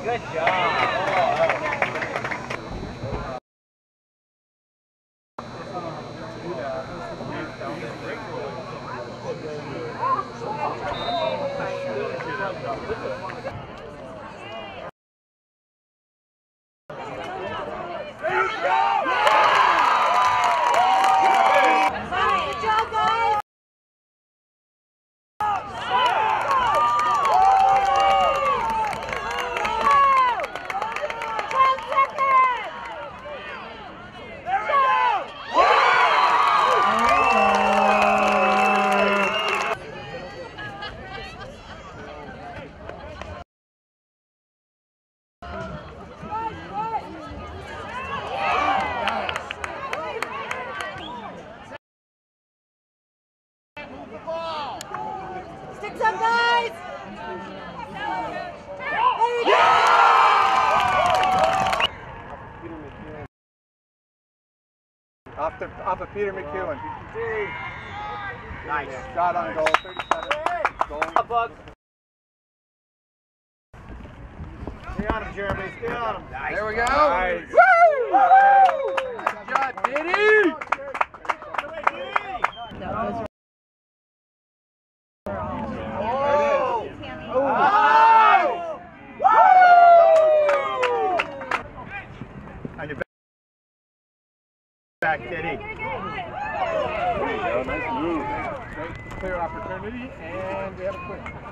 Good job. Sticks up, guys! There you go! Off of Peter McEwen. Nice. Shot on goal, 37. Goal. Up, Bugs. Stay on him, Jeremy. Stay on him. Nice. There we go. Nice. Woo! Nice shot, Diddy! On your back, Diddy. There you go, nice move. Great clear opportunity, and we have a quick.